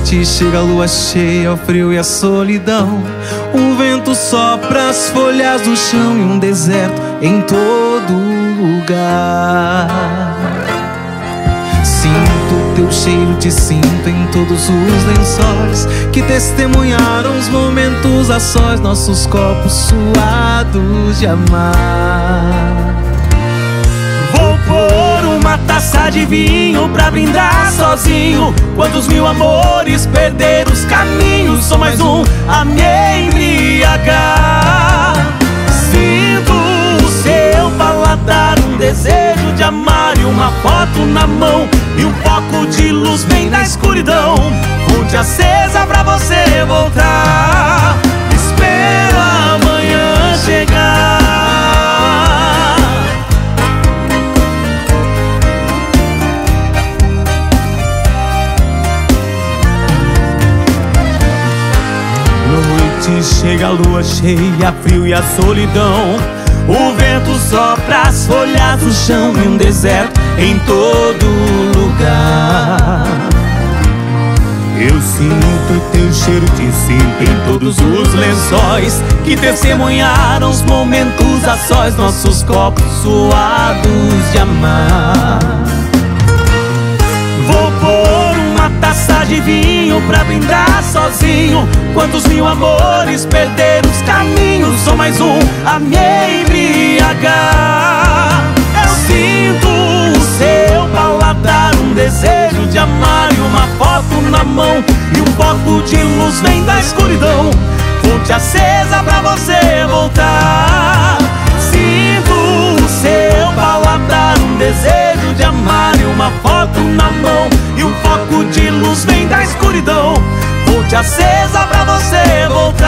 noite chega a lua cheia, o frio e a solidão. O vento sopra as folhas do chão e um deserto em todo lugar. Sinto teu cheiro, te sinto em todos os lençóis que testemunharam os momentos a sós, nossos copos suados de amar. Vou pôr uma taça de vinho pra brindar sozinho. Quantos mil amores perder os caminhos, sou mais um a me embriagar. Sinto o seu paladar, um desejo de amar e uma foto na mão. E um pouco de luz vem da escuridão, fonte acesa pra você voltar. Espero amanhã chegar. Noite chega a lua cheia, frio e a solidão. O vento sopra as folhas do chão e um deserto em todo lugar. Eu sinto teu cheiro, te sinto em todos os lençóis que testemunharam os momentos a sós, nossos copos suados de amar. Vou pôr uma taça de vinho pra brindar sozinho. Quantos mil amores perder os caminhos, sou mais um a me embriagar. Eu sinto o seu paladar, um desejo de amar e uma foto na mão. E um pouco de luz vem da escuridão, fonte acesa pra você voltar. Sinto o seu paladar, um desejo de amar e uma foto na mão. E um pouco de luz vem da escuridão, fonte acesa pra você voltar.